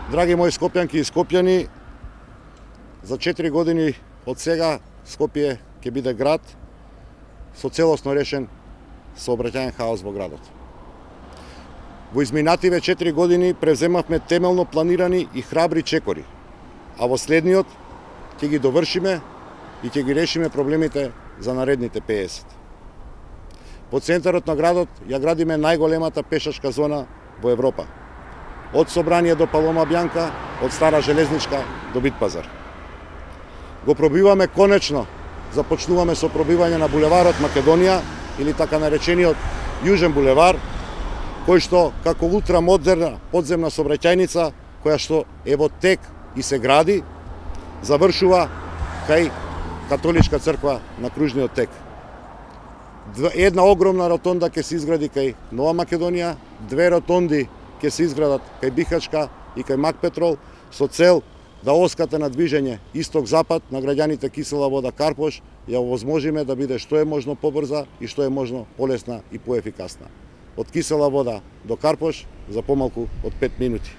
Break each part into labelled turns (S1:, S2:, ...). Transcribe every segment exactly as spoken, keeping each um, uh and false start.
S1: Драги мои скопјанки и скопјани, за четири години од сега Скопје ќе биде град со целосно решен сообраќајен хаос во градот. Во изминативе четири години превземавме темелно планирани и храбри чекори, а во следниот ќе ги довршиме и ќе ги решиме проблемите за наредните пеесет. По центарот на градот ја градиме најголемата пешачка зона во Европа. Од Собрание до Палома Бјанка, од Стара Железничка до Битпазар. Го пробиваме конечно, започнуваме со пробивање на булеварот Македонија или така наречениот Јужен булевар, кој што како ултрамодерна подземна сообраќајница, која што е во тек и се гради, завршува кај Католичка црква на кружниот тек. Една огромна ротонда ќе се изгради кај Нова Македонија, две ротонди ќе се изградат кај Бихачка и кај Макпетрол, со цел да оската на движење исток-запад на граѓаните Кисела вода Карпош ја овозможиме да биде што е можно побрза и што е можно полесна и поефикасна. Од Кисела вода до Карпош за помалку од пет минути.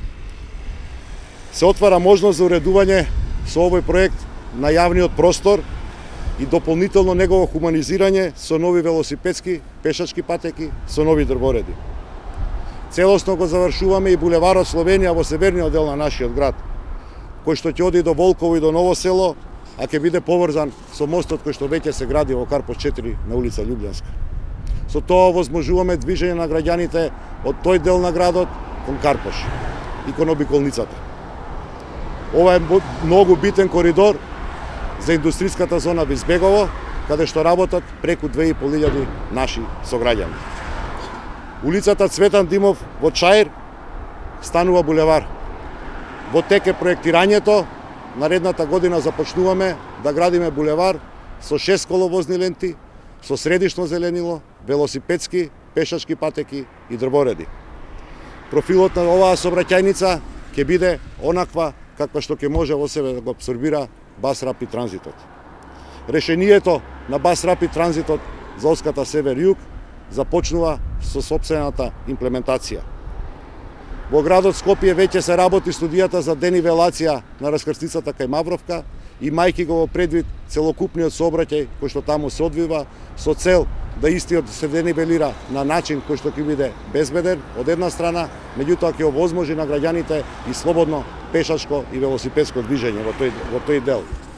S1: Се отвара можност за уредување со овој проект на јавниот простор и дополнително негово хуманизирање со нови велосипедски, пешачки патеки, со нови дрвореди. Целосно го завршуваме и булеварот Словенија во северниот дел на нашиот град, кој што ќе оди до Волково и до Ново село, а ќе биде поврзан со мостот кој што веќе се гради во Карпош четири на улица Љубљанска. Со тоа возможуваме движење на граѓаните од тој дел на градот кон Карпош и кон обиколницата. Ова е многу битен коридор за индустриската зона Визбегово, каде што работат преку две и пол илјади наши сограѓани. Улицата Цветан Димов во Чаир станува булевар. Во тек е проектирањето, наредната година започнуваме да градиме булевар со шест коловозни ленти, со средишно зеленило, велосипедски, пешачки патеки и дрвореди. Профилот на оваа сообраќајница ќе биде онаква каква што ќе може во себе да го абсорбира Бас Рапид транзитот. Решението на Бас Рапид транзитот за оската север-југ започнува со сопствената имплементација. Во градот Скопје веќе се работи студијата за денивелација на раскрстицата кај Мавровка, имајќи го во предвид целокупниот сообраќај кој што таму се одвива, со цел да истиот се денивелира на начин кој што ќе биде безбеден од една страна, меѓутоа ќе овозможи на граѓаните и слободно пешачко и велосипедско движење во тој, во тој дел.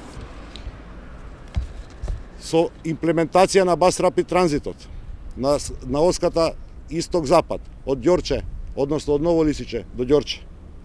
S1: Со имплементација на Бас Рапид транзитот на, на оската исток-запад од Ѓорче, односно од Ново Лисиче до Ѓорче,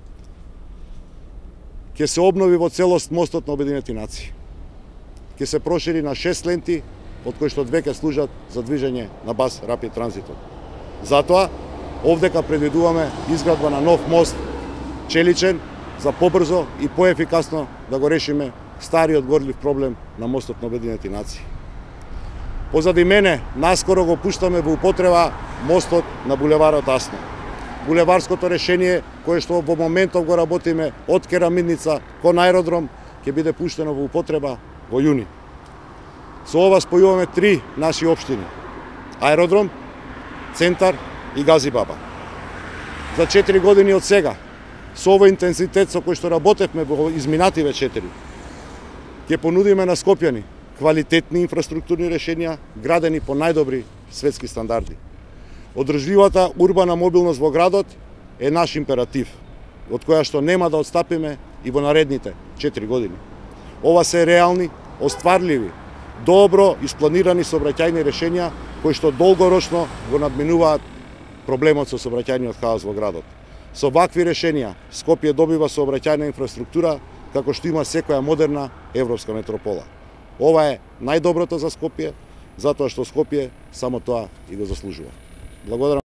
S1: ќе се обнови во целост мостот на Обединети нации. Ќе се прошири на шест ленти, од кои што две ќе служат за движење на Бас Рапид транзитот. Затоа, овдека предвидуваме изградба на нов мост челичен за побрзо и поефикасно да го решиме стариот горлив проблем на мостот на Обединети нации. Позади мене, наскоро го пуштаме во употреба мостот на булеварот Асно. Булеварското решение, кое што во моментов го работиме од Керамидница кон аеродром, ќе биде пуштено во употреба во јуни. Со ова спојуваме три наши општини: аеродром, Центар и Газибаба. За четири години од сега, со овој интензитет со кој што работевме во изминативе четири, ќе понудиме на скопјани квалитетни инфраструктурни решенија, градени по најдобри светски стандарди. Одржливата урбана мобилност во градот е наш императив, од која што нема да отстапиме и во наредните четири години. Ова се реални, остварливи, добро испланирани сообраќајни решенија кои што долгорочно го надминуваат проблемот со сообраќајниот хаос во градот. Со вакви решенија Скопје добива сообраќајна инфраструктура како што има секоја модерна европска метропола. Ова е најдоброто за Скопје, затоа што Скопје само тоа и го заслужува. Благодарам.